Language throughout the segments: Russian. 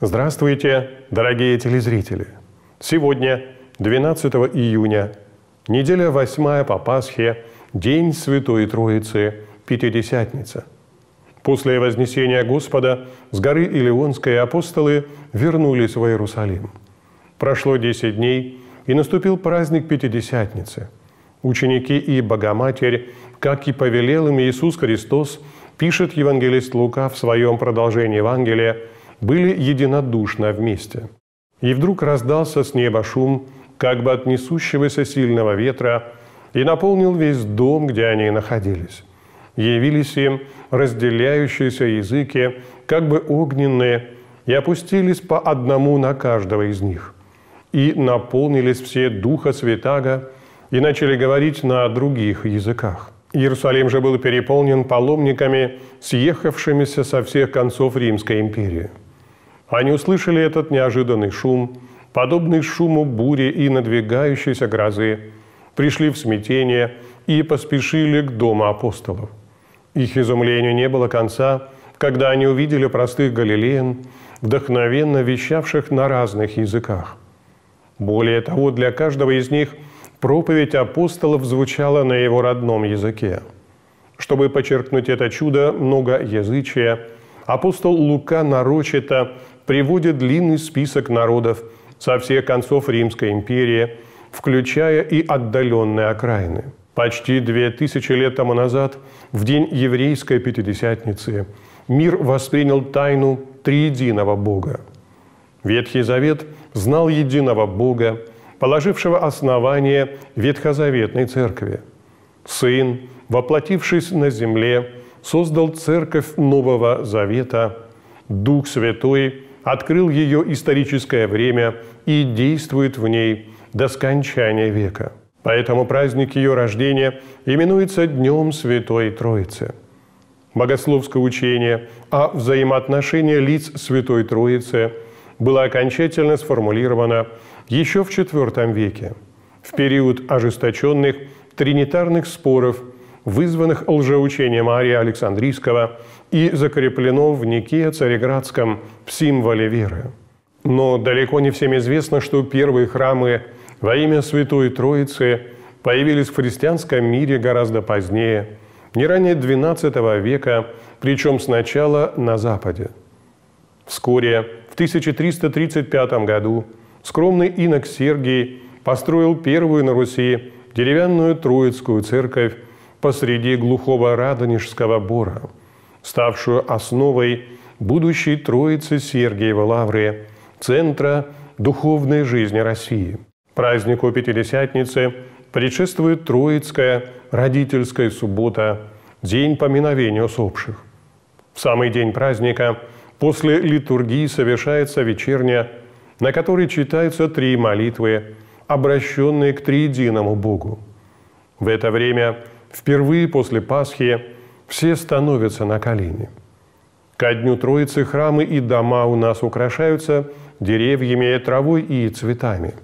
Здравствуйте, дорогие телезрители! Сегодня, 12 июня, неделя 8 по Пасхе, День Святой Троицы, Пятидесятница. После вознесения Господа с горы Илионской апостолы вернулись в Иерусалим. Прошло 10 дней, и наступил праздник Пятидесятницы. Ученики и Богоматерь, как и повелел им Иисус Христос, пишет евангелист Лука в своем продолжении Евангелия, были единодушно вместе. И вдруг раздался с неба шум, как бы от несущегося сильного ветра, и наполнил весь дом, где они находились. Явились им разделяющиеся языки, как бы огненные, и опустились по одному на каждого из них. И наполнились все Духа Святаго, и начали говорить на других языках. Иерусалим же был переполнен паломниками, съехавшимися со всех концов Римской империи. Они услышали этот неожиданный шум, подобный шуму бури и надвигающейся грозы, пришли в смятение и поспешили к дому апостолов. Их изумлению не было конца, когда они увидели простых галилеян, вдохновенно вещавших на разных языках. Более того, для каждого из них проповедь апостолов звучала на его родном языке. Чтобы подчеркнуть это чудо многоязычия, апостол Лука нарочито приводит длинный список народов со всех концов Римской империи, включая и отдаленные окраины. Почти 2000 лет тому назад, в день еврейской Пятидесятницы, мир воспринял тайну триединого Бога. Ветхий Завет знал единого Бога, положившего основание Ветхозаветной Церкви. Сын, воплотившись на земле, создал Церковь Нового Завета. Дух Святой открыл ее историческое время и действует в ней до скончания века. Поэтому праздник ее рождения именуется Днем Святой Троицы. Богословское учение о взаимоотношении лиц Святой Троицы было окончательно сформулировано еще в IV веке, в период ожесточенных тринитарных споров, вызванных лжеучением Ария Александрийского и закреплено в Никее-Цареградском символе веры. Но далеко не всем известно, что первые храмы во имя Святой Троицы появились в христианском мире гораздо позднее, не ранее XII века, причем сначала на Западе. Вскоре, в 1335 году, скромный инок Сергий построил первую на Руси деревянную Троицкую церковь посреди глухого Радонежского бора, ставшую основой будущей Троицы Сергиевой Лавры, центра духовной жизни России. Празднику Пятидесятницы предшествует Троицкая родительская суббота, день поминовения усопших. В самый день праздника после литургии совершается вечерня, на которой читаются 3 молитвы, обращенные к триединому Богу. В это время, впервые после Пасхи, все становятся на колени. Ко Дню Троицы храмы и дома у нас украшаются деревьями, травой и цветами.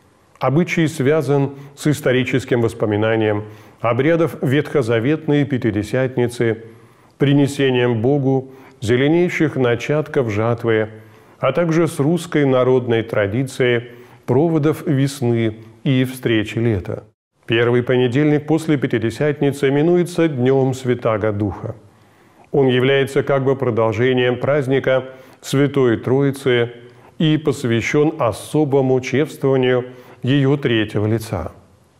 Обычай связан с историческим воспоминанием обрядов ветхозаветной Пятидесятницы, принесением Богу зеленеющих начатков жатвы, а также с русской народной традицией проводов весны и встречи лета. Первый понедельник после Пятидесятницы именуется Днем Святаго Духа. Он является как бы продолжением праздника Святой Троицы и посвящен особому чествованию ее третьего лица.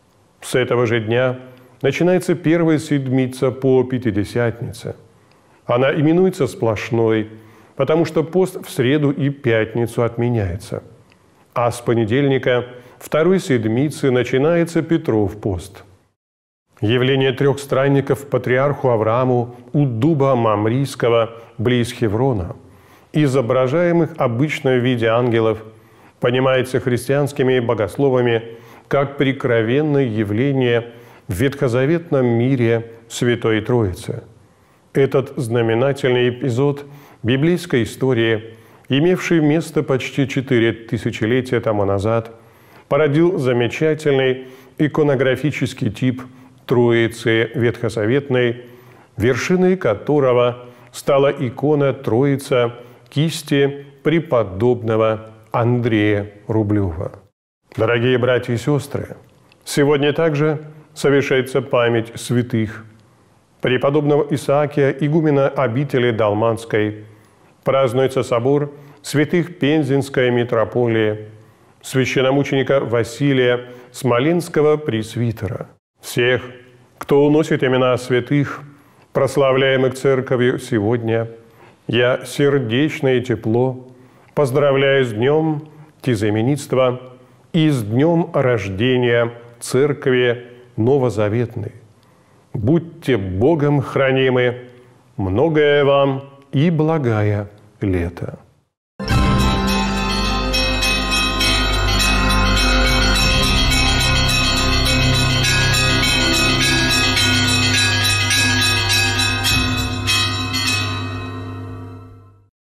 С этого же дня начинается первая седмица по Пятидесятнице. Она именуется сплошной, потому что пост в среду и пятницу отменяется. А с понедельника второй седмицы начинается Петров пост. Явление 3 странников патриарху Аврааму у дуба Мамрийского близ Хеврона, изображаемых обычно в виде ангелов, понимается христианскими богословами как прикровенное явление в ветхозаветном мире Святой Троицы. Этот знаменательный эпизод библейской истории, имевший место почти 4 тысячелетия тому назад, породил замечательный иконографический тип Троицы ветхозаветной, вершиной которого стала икона Троица кисти преподобного Андрея Рублева. Дорогие братья и сестры, сегодня также совершается память святых преподобного Исаакия, игумена обители Далманской, празднуется собор святых Пензенской митрополии, священномученика Василия Смоленского пресвитера. Всех, кто уносит имена святых, прославляемых Церковью сегодня, я сердечно и тепло поздравляю с днем тезаименитства и с днем рождения Церкви Новозаветной. Будьте Богом хранимы, многое вам и благая лето.